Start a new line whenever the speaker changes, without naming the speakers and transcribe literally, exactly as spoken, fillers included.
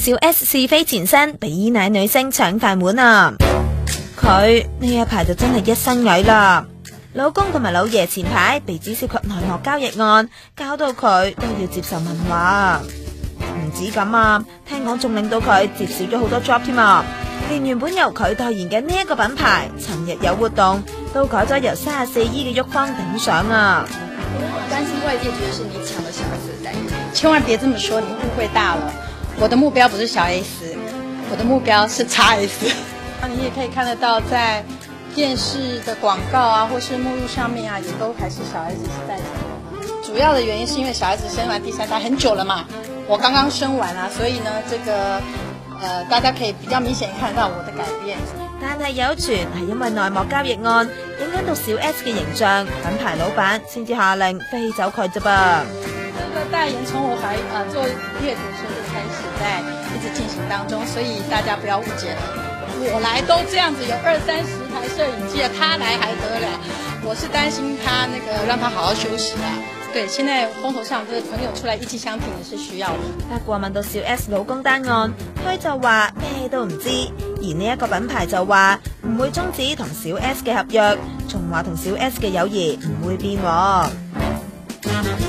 小 S 是非纏身，被依奶女星搶飯碗啊！佢呢一排就真係一身蟻啦。老公同埋老爺前排被指涉及內幕交易案，搞到佢都要接受問話。唔止咁啊，聽講仲令到佢接少咗好多 job 添啊！連原本由佢代言嘅呢一個品牌，尋日有活動都改咗由三十四億嘅郁方頂上啊！
擔心外界覺得是你搶了小 S 的代言，千萬別這麼說，你誤會大了。我的目標不是小 S， 我的目標是 X S。你也可以看得到，在電視的廣告啊，或是目錄上面啊，也都還是小 S 是代言。主要的原因是因為小 S 生完第三胎很久了嘛，我剛剛生完啊，所以呢，這個，呃，大家可以比較明顯看得到我的改變。
但係有傳係因為內幕交易案影響到小 S 嘅形象，品牌老闆先至下令飛走佢啫噃。
這個代言從我懷呃做月子時就開始在一直進行當中，所以大家不要誤解了。我來都這樣子有二三十台攝影機了，他來還得了？我是擔心他那個讓他好好休息啊。對，現在風頭上就是朋友出來一氣相挺也是需要的。
不過問到小 S 老公單案，佢就話咩都唔知，而呢一個品牌就話唔會終止同小 S 嘅合約，仲話同小 S 嘅友誼唔會變喎。